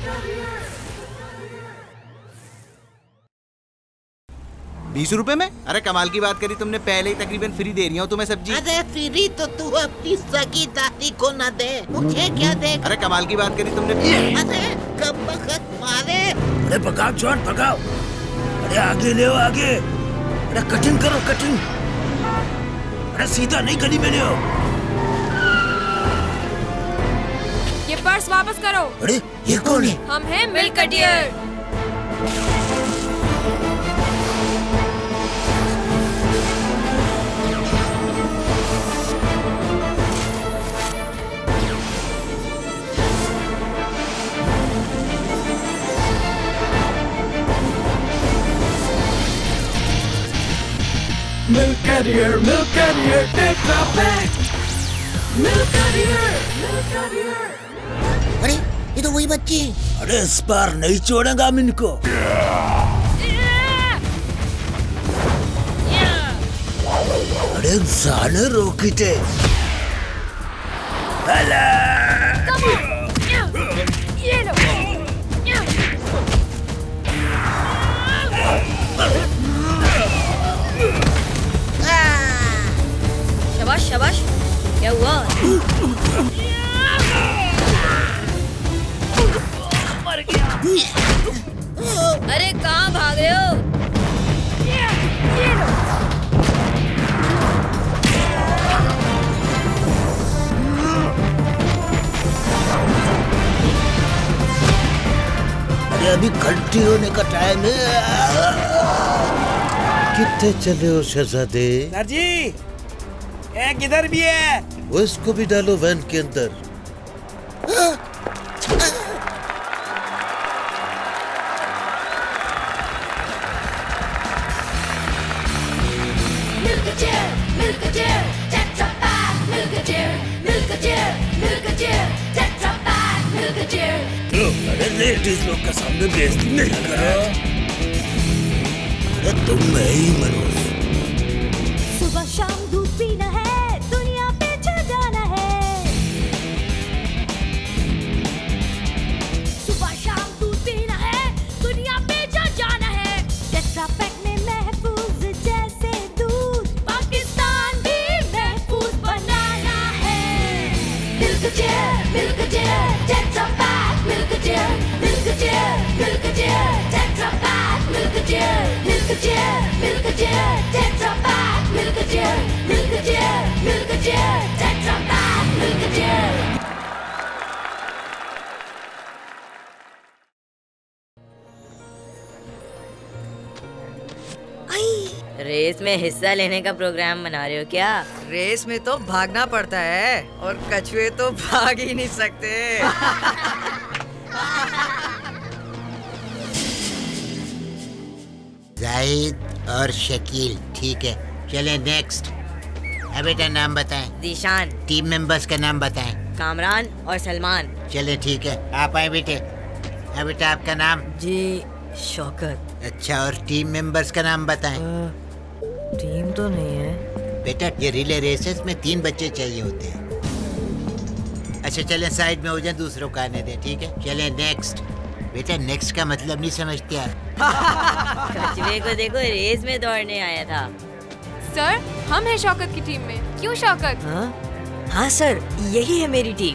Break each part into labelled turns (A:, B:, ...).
A: ₹20 में? अरे कमाल की बात करी तुमने, पहले ही तकरीबन फ्री दे रही हूँ तुम्हें सब्जी।
B: अरे फ्री तो तू अपनी सगी दादी को न दे, मुझे क्या दे?
A: अरे कमाल की बात करी तुमने।
B: अरे कब वक्त मारे।
C: अरे पकाओ जॉन पकाओ। अरे आगे ले आगे। अरे कटिंग करो कटिंग। अरे सीधा नहीं गली में ले आओ।
D: ये पर्स वापस करो।
C: अरे ये कौन है?
D: हम हैं milk carrier.
E: Milk Carrier, Tetra Pak. Milk Carrier.
B: अरे ये तो वही बच्ची है।
C: अरे इस बार नहीं छोड़ेगा हम इनको। अरे जाने रोकी थे।
D: ये लो। शाबाश शाबाश, क्या हुआ? मर गया। अरे कहाँ भाग रहे हो?
C: अरे अभी गलती होने का टाइम है। कितने चले हो शहजादे?
F: सर जी, एक इधर भी है।
C: वो इसको भी डालो वैन के अंदर। अरे लेडीज लोग के सामने बेइज्जती नहीं करो। अरे तुम नहीं मनोज।
G: सुबह शाम दूध पीना है, दुनिया पे छा जाना है। सुबह शाम दूध पीना है, दुनिया पे छा जाना है। टेट्रा पैक में महफूज जैसे दूध, पाकिस्तान भी महफूज बनाना है। Milk gel, Tetra Pak, milk gel, Tetra Pak, milk gel, Tetra Pak, milk gel, Tetra Pak, milk gel.
H: Race में हिस्सा लेने का प्रोग्राम बना रहे हो क्या?
I: रेस में तो भागना पड़ता है और कछुए तो भाग ही नहीं सकते।
B: जाहिद और शकील, ठीक है। चले नेक्स्ट। अब बेटा नाम बताएं।
H: जीशान।
B: टीम मेंबर्स का नाम बताएं।
H: कामरान और सलमान।
B: चले ठीक है, आप आए बेटे। अब बेटा आपका नाम?
I: जी शौकत।
B: अच्छा, और टीम मेंबर्स का नाम बताएं।
I: टीम तो नहीं है
B: बेटा, ये रिले रेसेस में 3 बच्चे चाहिए होते हैं। अच्छा चलें साइड में हो जाए, दूसरों को आने दें, ठीक है। चलें नेक्स्ट। बेटा नेक्स्ट का मतलब नहीं समझते आप।
H: कछुए को देखो, रेस में दौड़ने आया था।
D: सर, हम हैं शौकत की टीम में। क्यों शौकत?
I: हाँ सर, यही है मेरी टीम।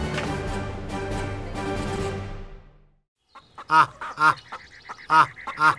B: आ आ आ आ।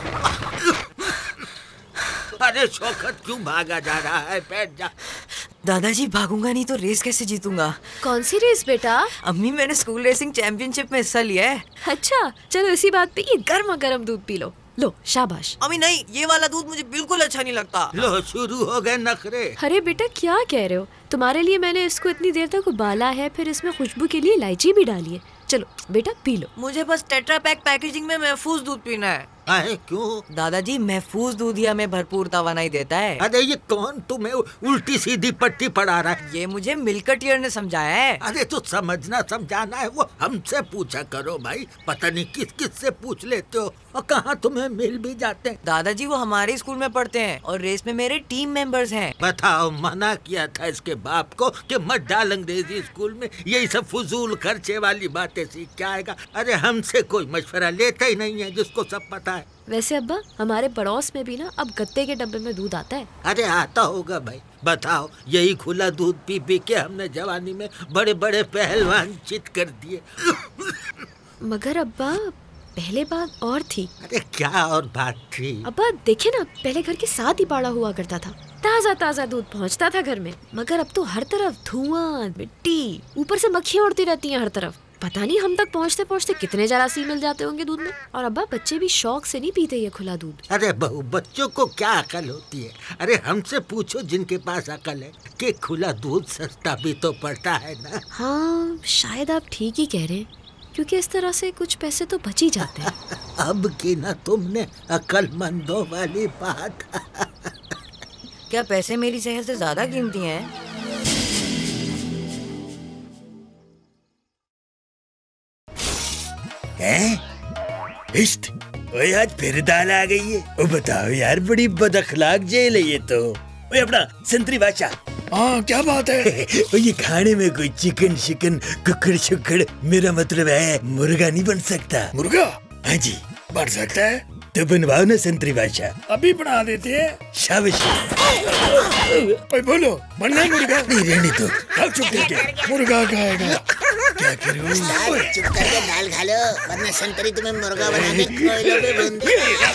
C: अरे शौकत क्यों भागा जा रहा है? बैठ जा।
I: दादाजी, भागूंगा नहीं तो रेस कैसे जीतूंगा?
D: कौन सी रेस बेटा?
I: अम्मी, मैंने स्कूल रेसिंग चैंपियनशिप में हिस्सा लिया है।
D: अच्छा, चलो इसी बात पे ये गर्मा गर्म दूध पी लो। लो शाबाश।
I: अम्मी नहीं, ये वाला दूध मुझे बिल्कुल अच्छा नहीं लगता।
C: लो शुरू हो गए नखरे।
D: अरे बेटा क्या कह रहे हो? तुम्हारे लिए मैंने इसको इतनी देर तक उबाला है, फिर इसमें खुशबू के लिए इलायची भी डाली है। चलो बेटा पी लो।
I: मुझे बस टेट्रा पैक पैकेजिंग में महफूज दूध पीना है।
B: अरे क्यों?
I: दादाजी महफूज दूधिया में भरपूर तवानाई देता है।
B: अरे ये कौन तुम्हें उल्टी सीधी पट्टी पढ़ा रहा है?
I: ये मुझे मिल्कटियर ने समझाया है।
B: अरे तो समझना समझाना है वो हमसे पूछा करो भाई, पता नहीं किस किस से पूछ लेते हो और कहाँ तुम्हें मिल भी जाते हैं।
I: दादाजी वो हमारे स्कूल में पढ़ते हैं और रेस में मेरे टीम मेंबर्स हैं।
B: बताओ, मना किया था इसके बाप को कि मत डाल अंग्रेजी स्कूल में, यही सब फजूल खर्चे वाली बातें सीख के आएगा। अरे हमसे कोई मशवरा लेता ही नहीं है जिसको सब पता है।
D: वैसे अब्बा, हमारे पड़ोस में भी ना अब गत्ते के डब्बे में दूध आता है।
B: अरे आता होगा भाई, बताओ, यही खुला दूध पी पी के हमने जवानी में बड़े बड़े पहलवान चित कर दिए।
D: मगर अब्बा, पहले बात और थी।
B: अरे क्या और बात थी?
D: अब्बा देखिए ना, पहले घर के साथ ही पाड़ा हुआ करता था, ताज़ा ताज़ा दूध पहुंचता था घर में। मगर अब तो हर तरफ धुआं, मिट्टी, ऊपर से मक्खियाँ उड़ती रहती हैं हर तरफ। पता नहीं हम तक पहुंचते पहुंचते कितने जरासीम मिल जाते होंगे दूध में। और अब्बा, बच्चे भी शौक से नहीं पीते ये खुला दूध।
B: अरे बहू, बच्चों को क्या अकल होती है? अरे हमसे पूछो जिनके पास अकल है कि खुला दूध सस्ता भी तो पड़ता है ना।
D: हाँ, शायद आप ठीक ही कह रहे हैं, क्योंकि इस तरह से कुछ पैसे तो बच ही जाते हैं।
B: अब की ना तुमने अकलमंदों वाली बात।
I: क्या पैसे मेरी सेहत से ज्यादा कीमती हैं?
C: इश्त, ओए आज फिर दाल आ गई है। ओ बताओ यार, बड़ी बदअखलाक जेल है ये तो। ओए अपना संतरी बादशाह। हाँ क्या बात है? ये खाने में कोई चिकन शिकन कुकड़ शुकड़, मेरा मतलब है मुर्गा नहीं बन सकता? मुर्गा? हाँ जी बन सकता है। तो बनवाओ ना संतरी बादशाह। अभी बना देते हैं। शाबाश। ओए बोलो, बनना है मुर्गा? नहीं रहने दो, चुप करके मुर्गा खाएगा। क्या करूं?
B: चुप करके दाल खा लो, वरना संतरी तुम्हें मुर्गा बना के कोयलों पे भून देगा।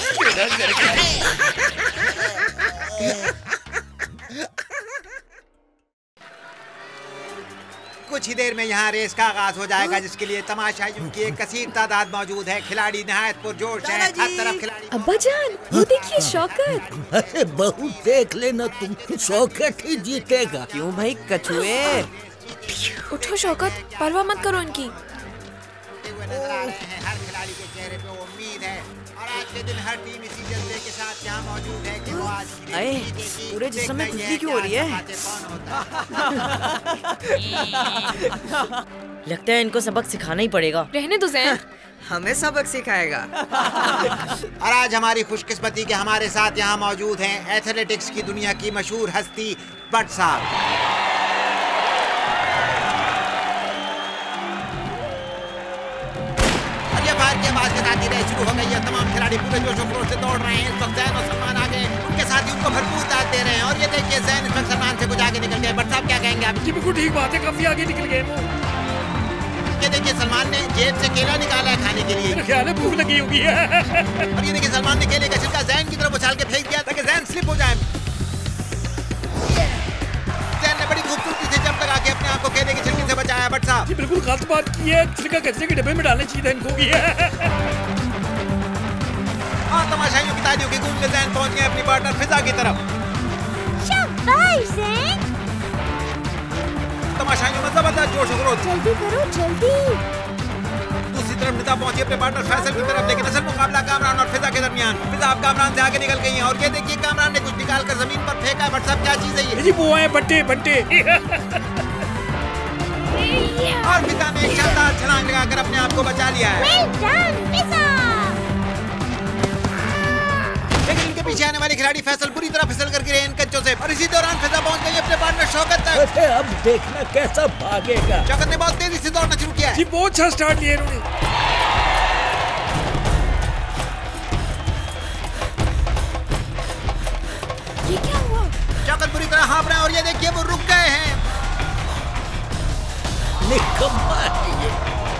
A: कुछ ही देर में यहाँ रेस का आगाज हो जाएगा, जिसके लिए तमाशाइयों की एक कसीर तादाद मौजूद है। खिलाड़ी नहायत पुरजोश है, हर तरफ खिलाड़ी।
D: अब्बा जान, वो देखिए शौकत।
B: अरे बहू देख लेना तुम, शौकत ही जीतेगा।
I: क्यों भाई कछुए?
D: उठो शौकत, परवाह मत करो इनकी।
A: नजर आ रहे हैं, हर खिलाड़ी के चेहरे पे उम्मीद है और आज के दिन हर टीम इसी जज्बे के साथ यहाँ मौजूद है कि वो आज
I: अरे पूरे जिस्म में खुजली क्यों हो रही है? लगता है इनको सबक सिखाना ही पड़ेगा।
D: रहने दो ज़ैन।
I: हमें सबक सिखाएगा।
A: और आज हमारी खुशकिस्मती के हमारे साथ यहाँ मौजूद हैं एथलेटिक्स की दुनिया की मशहूर हस्ती भट्ट साहब। के आवाज के साथ ही रेस शुरू हो गई है। तमाम खिलाड़ी पूरे जोश और खरोश से दौड़ रहे हैं। इस वक्त जैन और सलमान आगे, उनके साथी उनको भरपूर दाद दे रहे हैं। और ये देखिए जैन इस वक्त सलमान से कुछ आगे निकल गए। भट्ट साहब क्या कहेंगे आप?
C: जी बिल्कुल ठीक बात है, काफी आगे निकल गए वो।
A: ये देखिए सलमान ने जेब से केला निकाला है खाने के लिए।
C: मेरा ख्याल है भूख लगी होगी है।
A: और ये देखिए सलमान ने केले का छिलका जैन की तरफ उछाल के फेंक दिया ताकि जैन स्लिप हो जाए। जैन ने बड़ी खूबसूरती से जंप लगा के अपने आप को केले के छिलके से बचाया। भट्ट साहब
C: जी बिल्कुल गलत बात की है, छिलका कचरे के डब्बे में डालने चाहिए इनको भी है।
A: हाँ, तमाशाइयों की तालियों की गूंज में जैन पहुंच गए अपनी पार्टनर फिजा की तरफ।
G: शाबाश जैन।
A: तमाशाइयों में जबरदस्त जोश और खरोश।
G: जल्दी करो जल्दी।
A: दूसरी तरफ निदा पहुंची अपने पार्टनर फैसल की तरफ, लेकिन असल मुकाबला कामरान और फिजा के दरमियान। फिजा अब कामरान से आगे निकल गई हैं। और ये देखिए कामरान ने कुछ निकाल कर जमीन पर फेंका है। भट्ट साहब क्या चीज है ये?
C: जी वो है बट्टे बट्टे।
A: और फिजा ने एक शानदार छलांग लगाकर अपने आप को बचा लिया है।
G: Well done, फिजा।
A: लेकिन इनके पीछे आने वाले खिलाड़ी फैसल बुरी तरह फिसल कर गिरे इन कच्चों से। और इसी दौरान फिजा पहुंच गई अपने पार्टनर शौकत तक।
C: अरे अब देखना कैसा भागेगा।
A: शौकत ने बहुत तेजी से दौड़ना शुरू किया है।
C: जी बहुत अच्छा स्टार्ट लिया इन्होंने।
D: ये क्या हुआ?
A: शौकत बुरी तरह हाँफ रहे हैं और ये देखिए वो रुक गए हैं।
B: निकम्मा है ये।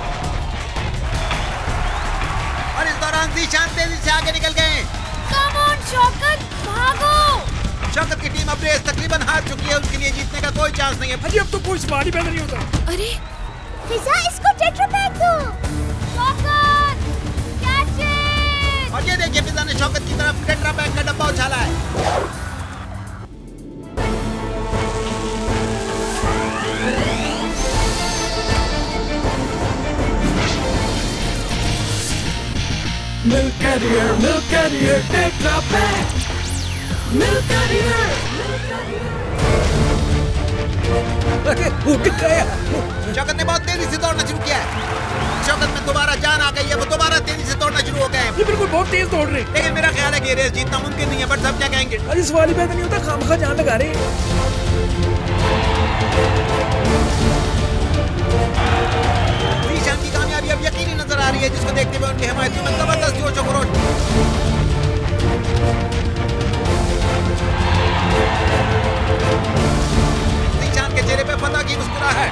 A: और इस दौरान जीशान तेजी से आगे निकल गए।
G: Come on शौकत, भागो।
A: शौकत की टीम अब रेस तकरीबन हार चुकी है, उसके लिए जीतने का कोई चांस नहीं है।
C: अजी अब तो कोई सवाल ही पैदा नहीं होता।
D: अरे
G: फिजा इसको टेट्रा पैक दो। Shaukat, catch it.
A: और ये देखिए फिजा ने शौकत की तरफ टेट्रा पैक का डब्बा उछाला है।
E: Milk Carrier, Tetra Pak. Milk Carrier.
C: अरे उठ गया।
A: शौकत ने बहुत तेजी से दौड़ना शुरू किया है। शौकत में दोबारा जान आ गई है, वो दोबारा तेजी से दौड़ना शुरू हो गए हैं।
F: ये बिल्कुल बहुत तेज दौड़ रहे हैं।
A: लेकिन मेरा ख्याल है कि रेस जीतना मुमकिन नहीं है, बट सब क्या कहेंगे।
F: अरे सवाल ही पैदा नहीं होता, खामखा जान लगा रहे हैं।
A: ईशान की कामयाबी अब यकीनी नजर आ रही है, जिसको देखते हुए उनके हिमायतियों में जबरदस्त जोश और खरोश। ईशान के चेहरे पे फतह की मुस्कुराहट।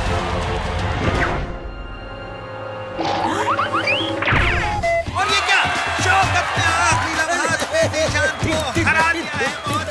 A: और ये क्या, शौकत ने आखिरी लम्हात में ईशान को हरा दिया है और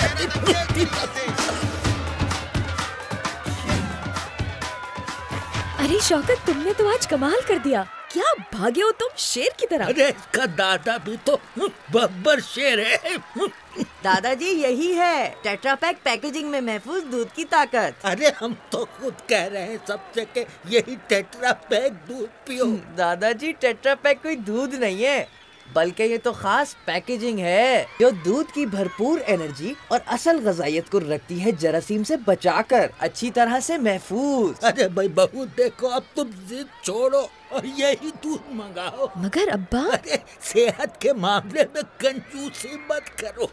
D: अरे शौकत, तुमने तो आज कमाल कर दिया। क्या भागे हो तुम शेर की तरह।
B: अरे इसका दादा भी तो बब्बर शेर है।
I: दादाजी यही है टेट्रा पैक पैकेजिंग में महफूज दूध की ताकत।
B: अरे हम तो खुद कह रहे हैं सबसे कि यही टेट्रा पैक दूध पियो।
I: दादाजी टेट्रा पैक कोई दूध नहीं है, बल्कि ये तो खास पैकेजिंग है जो दूध की भरपूर एनर्जी और असल गजाइत को रखती है जरासीम से बचाकर अच्छी तरह से महफूज।
B: अरे भाई बहू देखो, अब तुम जिद छोड़ो और यही दूध मंगाओ।
D: मगर अब्बा,
B: अरे सेहत के मामले में कंजूसी मत करो।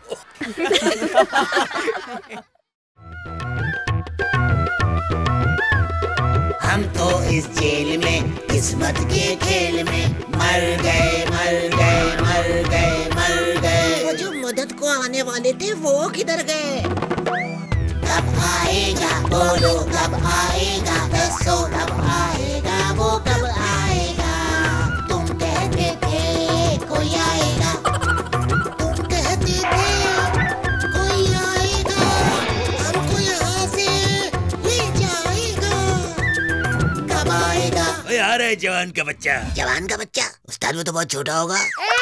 J: हम तो इस जेल में किस्मत के खेल में मर गए मर गए मर गए मर गए। वो जो मदद को आने वाले थे वो किधर गए? कब आएगा बोलो, कब आएगा दसो, कब आएगा वो कब आएगा? तुम कहते थे कोई आएगा, तुम कहते थे कोई आएगा, हमको यहाँ से ले जाएगा। कब आएगा?
C: आ रहा है जवान का बच्चा।
J: जवान का बच्चा? उस्ताद वो तो बहुत छोटा होगा।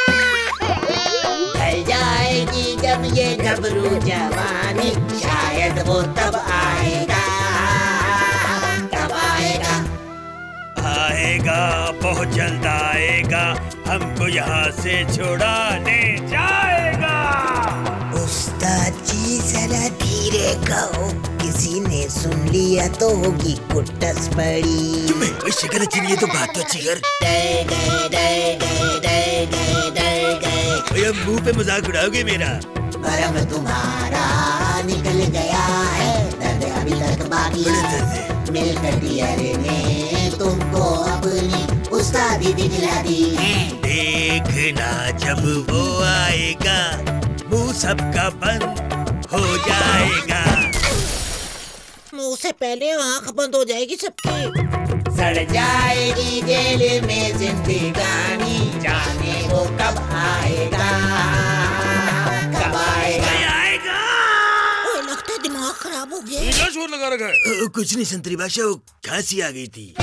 J: ढल जाएगी जब ये घबरू जवानी, शायद वो तब आएगा। कब आएगा?
C: आएगा, बहुत जल्द आएगा, हमको यहाँ से छुड़ाने जाएगा।
J: उस्ताद जी जरा धीरे कहो, किसी ने सुन लिया तो होगी कुट्टस पड़ी।
C: तुम्हें शिकर चिड़िए तो बात तो अच्छी कर।
J: डर गए डर गए डर गए डर गए।
C: मुंह पे मजाक उड़ाओगे मेरा?
J: भरम तुम्हारा निकल गया है, दर्द अभी तक बाकी है। मिलकर डियर ने तुमको अपनी उस्तादी दिखला दी है।
C: देखना जब वो आएगा, मुंह सबका बंद हो जाएगा।
J: मुंह से पहले आँख बंद हो जाएगी सबकी। सड़ जाएगी जेल में जिंदगानी, जाने वो कब आएगा, कब आएगा? लगता है दिमाग खराब हो गया।
F: क्या शोर लगा रखा है?
C: कुछ नहीं संतरी भाषा, वो खांसी आ गई थी।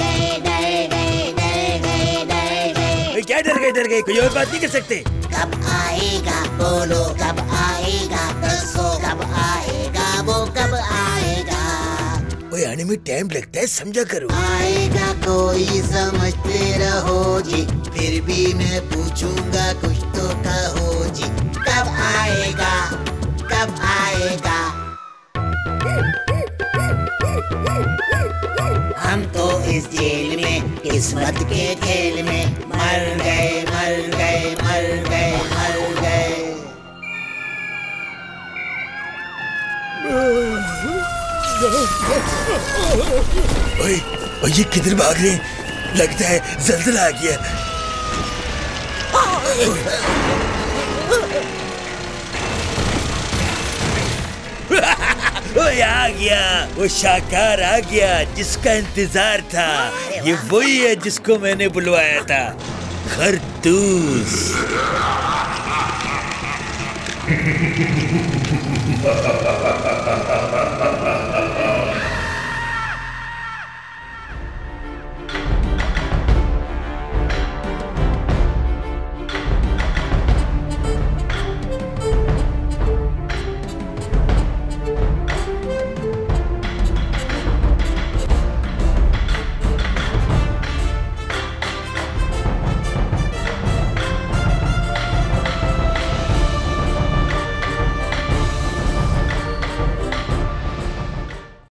C: क्या डर गए कोई और बात नहीं कर सकते?
J: कब आएगा बोलो, कब आएगा दसो, कब आएगा वो कब आएगा?
C: ओए आने में टाइम लगता है, समझा करो।
J: आएगा कोई समझते रहो जी, फिर भी मैं पूछूंगा कुछ तो कहो जी। कब आएगा, कब आएगा? हम तो इस जेल में किस्मत के खेल में मर गए मर गए मर गए मर गए।
C: ओए ये किधर भाग रहे हैं? लगता है जल्जला आ गया। ओए आ गया, वो शाकार आ गया जिसका इंतजार था। ये वही है जिसको मैंने बुलवाया था, खरतूस।